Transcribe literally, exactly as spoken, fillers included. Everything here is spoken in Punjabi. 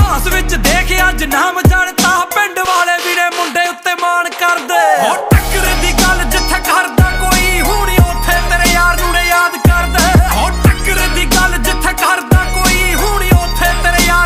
इतिहास विच देख अज नाम चढ़ता पिंड वाले